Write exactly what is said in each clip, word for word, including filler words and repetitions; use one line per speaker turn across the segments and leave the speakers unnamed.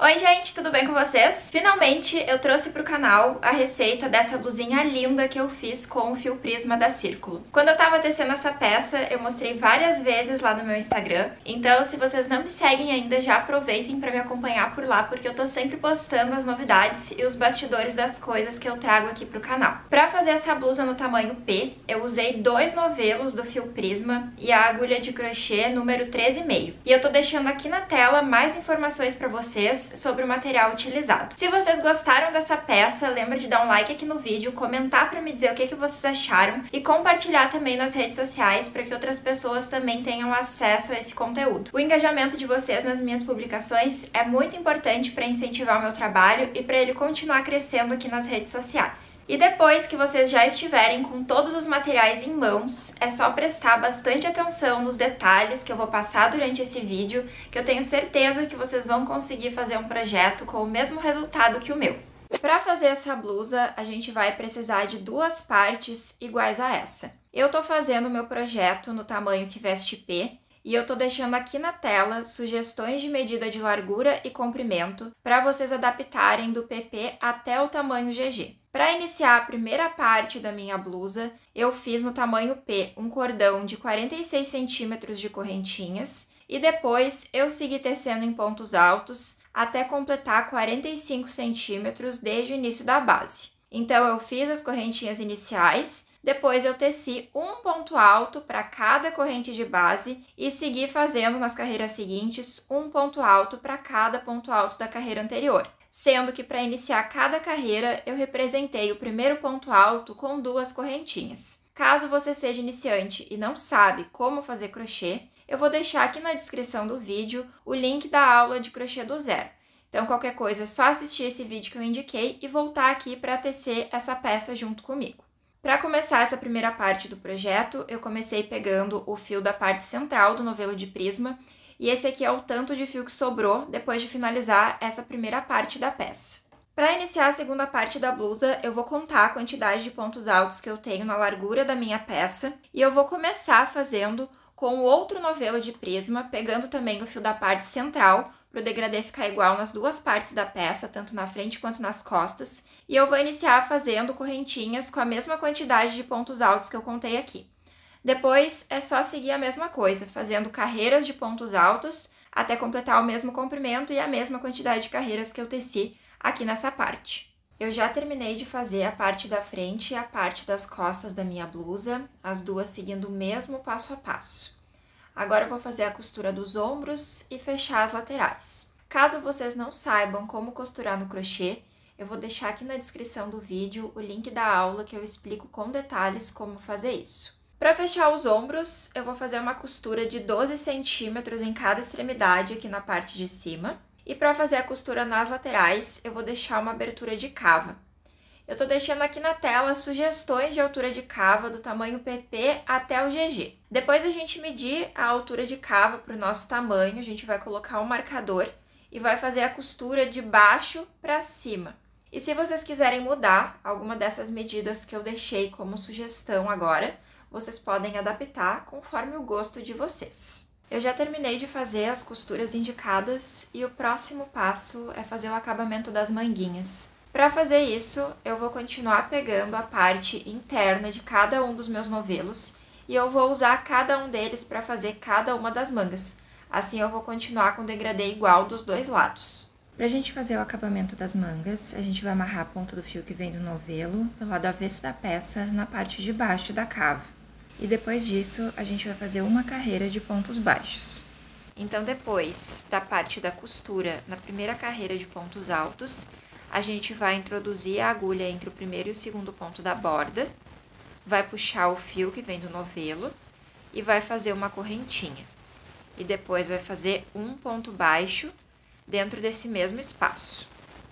Oi gente, tudo bem com vocês? Finalmente eu trouxe pro canal a receita dessa blusinha linda que eu fiz com o fio Prisma da Círculo. Quando eu tava tecendo essa peça, eu mostrei várias vezes lá no meu Instagram, então se vocês não me seguem ainda, já aproveitem pra me acompanhar por lá, porque eu tô sempre postando as novidades e os bastidores das coisas que eu trago aqui pro canal. Pra fazer essa blusa no tamanho P, eu usei dois novelos do fio Prisma e a agulha de crochê número treze e meio. E eu tô deixando aqui na tela mais informações pra vocês sobre o material utilizado. Se vocês gostaram dessa peça, lembra de dar um like aqui no vídeo, comentar para me dizer o que, que vocês acharam e compartilhar também nas redes sociais para que outras pessoas também tenham acesso a esse conteúdo. O engajamento de vocês nas minhas publicações é muito importante para incentivar o meu trabalho e para ele continuar crescendo aqui nas redes sociais. E depois que vocês já estiverem com todos os materiais em mãos, é só prestar bastante atenção nos detalhes que eu vou passar durante esse vídeo, que eu tenho certeza que vocês vão conseguir fazer um projeto com o mesmo resultado que o meu. Para fazer essa blusa, a gente vai precisar de duas partes iguais a essa. Eu tô fazendo o meu projeto no tamanho que veste P, e eu tô deixando aqui na tela sugestões de medida de largura e comprimento para vocês adaptarem do P P até o tamanho G G. Para iniciar a primeira parte da minha blusa, eu fiz no tamanho P um cordão de quarenta e seis centímetros de correntinhas e depois eu segui tecendo em pontos altos até completar quarenta e cinco centímetros desde o início da base. Então eu fiz as correntinhas iniciais, depois eu teci um ponto alto para cada corrente de base e segui fazendo nas carreiras seguintes um ponto alto para cada ponto alto da carreira anterior. Sendo que para iniciar cada carreira, eu representei o primeiro ponto alto com duas correntinhas. Caso você seja iniciante e não sabe como fazer crochê, eu vou deixar aqui na descrição do vídeo o link da aula de crochê do zero. Então, qualquer coisa é só assistir esse vídeo que eu indiquei e voltar aqui para tecer essa peça junto comigo. Para começar essa primeira parte do projeto, eu comecei pegando o fio da parte central do novelo de Prisma, e esse aqui é o tanto de fio que sobrou depois de finalizar essa primeira parte da peça. Para iniciar a segunda parte da blusa, eu vou contar a quantidade de pontos altos que eu tenho na largura da minha peça, e eu vou começar fazendo com o outro novelo de Prisma, pegando também o fio da parte central, para o degradê ficar igual nas duas partes da peça, tanto na frente quanto nas costas, e eu vou iniciar fazendo correntinhas com a mesma quantidade de pontos altos que eu contei aqui. Depois é só seguir a mesma coisa, fazendo carreiras de pontos altos até completar o mesmo comprimento e a mesma quantidade de carreiras que eu teci aqui nessa parte. Eu já terminei de fazer a parte da frente e a parte das costas da minha blusa, as duas seguindo o mesmo passo a passo. Agora eu vou fazer a costura dos ombros e fechar as laterais. Caso vocês não saibam como costurar no crochê, eu vou deixar aqui na descrição do vídeo o link da aula que eu explico com detalhes como fazer isso. Para fechar os ombros, eu vou fazer uma costura de doze centímetros em cada extremidade aqui na parte de cima. E para fazer a costura nas laterais, eu vou deixar uma abertura de cava. Eu tô deixando aqui na tela sugestões de altura de cava do tamanho P P até o G G. Depois a gente medir a altura de cava para o nosso tamanho, a gente vai colocar um marcador e vai fazer a costura de baixo para cima. E se vocês quiserem mudar alguma dessas medidas que eu deixei como sugestão agora, vocês podem adaptar conforme o gosto de vocês. Eu já terminei de fazer as costuras indicadas e o próximo passo é fazer o acabamento das manguinhas. Para fazer isso, eu vou continuar pegando a parte interna de cada um dos meus novelos e eu vou usar cada um deles para fazer cada uma das mangas. Assim eu vou continuar com o degradê igual dos dois lados. Para a gente fazer o acabamento das mangas, a gente vai amarrar a ponta do fio que vem do novelo pelo lado avesso da peça na parte de baixo da cava. E depois disso, a gente vai fazer uma carreira de pontos baixos. Então, depois da parte da costura, na primeira carreira de pontos altos, a gente vai introduzir a agulha entre o primeiro e o segundo ponto da borda, vai puxar o fio que vem do novelo e vai fazer uma correntinha. E depois vai fazer um ponto baixo dentro desse mesmo espaço.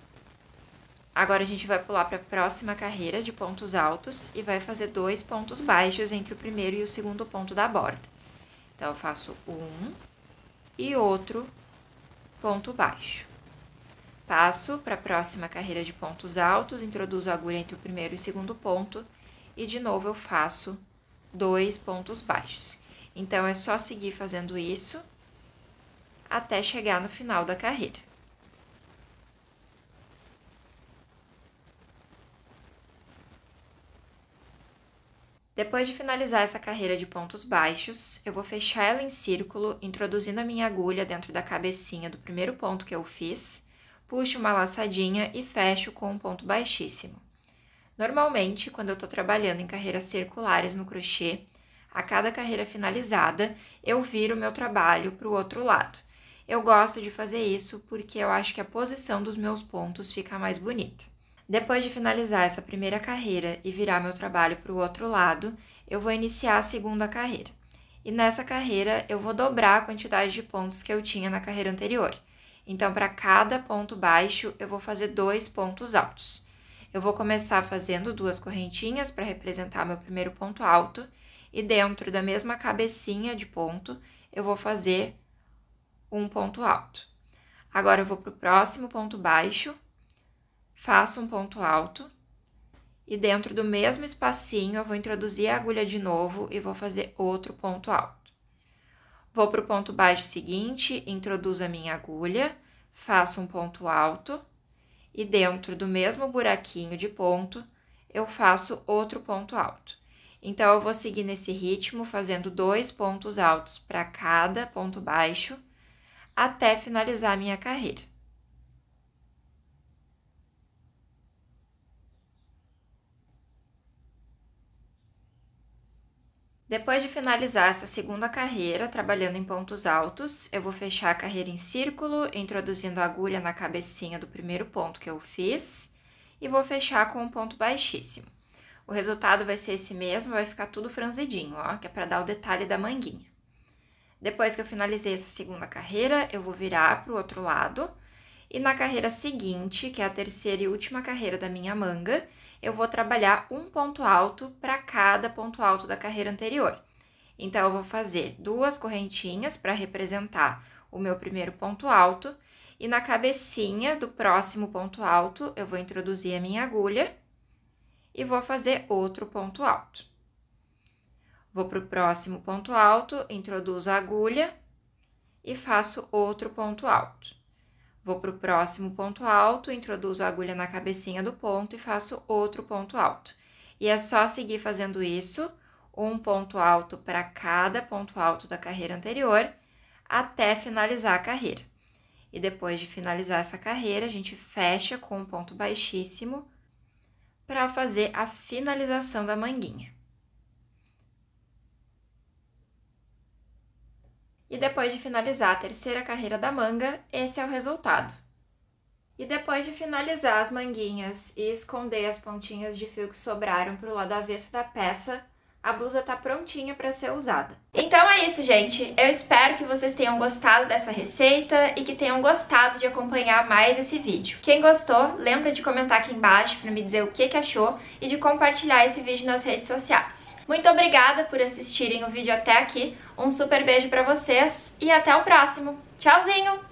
Agora, a gente vai pular para a próxima carreira de pontos altos e vai fazer dois pontos baixos entre o primeiro e o segundo ponto da borda. Então, eu faço um e outro ponto baixo. Passo para a próxima carreira de pontos altos, introduzo a agulha entre o primeiro e o segundo ponto e, de novo, eu faço dois pontos baixos. Então, é só seguir fazendo isso até chegar no final da carreira. Depois de finalizar essa carreira de pontos baixos, eu vou fechar ela em círculo, introduzindo a minha agulha dentro da cabecinha do primeiro ponto que eu fiz, puxo uma laçadinha e fecho com um ponto baixíssimo. Normalmente, quando eu estou trabalhando em carreiras circulares no crochê, a cada carreira finalizada, eu viro o meu trabalho para o outro lado. Eu gosto de fazer isso porque eu acho que a posição dos meus pontos fica mais bonita. Depois de finalizar essa primeira carreira e virar meu trabalho para o outro lado, eu vou iniciar a segunda carreira. E nessa carreira, eu vou dobrar a quantidade de pontos que eu tinha na carreira anterior. Então, para cada ponto baixo, eu vou fazer dois pontos altos. Eu vou começar fazendo duas correntinhas para representar meu primeiro ponto alto, e dentro da mesma cabecinha de ponto, eu vou fazer um ponto alto. Agora, eu vou para o próximo ponto baixo, faço um ponto alto, e dentro do mesmo espacinho, eu vou introduzir a agulha de novo e vou fazer outro ponto alto. Vou para o ponto baixo seguinte, introduzo a minha agulha, faço um ponto alto, e dentro do mesmo buraquinho de ponto, eu faço outro ponto alto. Então, eu vou seguir nesse ritmo, fazendo dois pontos altos para cada ponto baixo, até finalizar a minha carreira. Depois de finalizar essa segunda carreira, trabalhando em pontos altos, eu vou fechar a carreira em círculo, introduzindo a agulha na cabecinha do primeiro ponto que eu fiz, e vou fechar com um ponto baixíssimo. O resultado vai ser esse mesmo, vai ficar tudo franzidinho, ó, que é para dar o detalhe da manguinha. Depois que eu finalizei essa segunda carreira, eu vou virar para o outro lado, e na carreira seguinte, que é a terceira e última carreira da minha manga, eu vou trabalhar um ponto alto para cada ponto alto da carreira anterior. Então, eu vou fazer duas correntinhas para representar o meu primeiro ponto alto, e na cabecinha do próximo ponto alto, eu vou introduzir a minha agulha e vou fazer outro ponto alto. Vou para o próximo ponto alto, introduzo a agulha e faço outro ponto alto. Vou para o próximo ponto alto, introduzo a agulha na cabecinha do ponto e faço outro ponto alto. E é só seguir fazendo isso, um ponto alto para cada ponto alto da carreira anterior, até finalizar a carreira. E depois de finalizar essa carreira, a gente fecha com um ponto baixíssimo para fazer a finalização da manguinha. E depois de finalizar a terceira carreira da manga, esse é o resultado. E depois de finalizar as manguinhas e esconder as pontinhas de fio que sobraram para o lado avesso da peça, a blusa tá prontinha para ser usada. Então é isso, gente. Eu espero que vocês tenham gostado dessa receita e que tenham gostado de acompanhar mais esse vídeo. Quem gostou, lembra de comentar aqui embaixo para me dizer o que que achou e de compartilhar esse vídeo nas redes sociais. Muito obrigada por assistirem o vídeo até aqui, um super beijo pra vocês e até o próximo. Tchauzinho!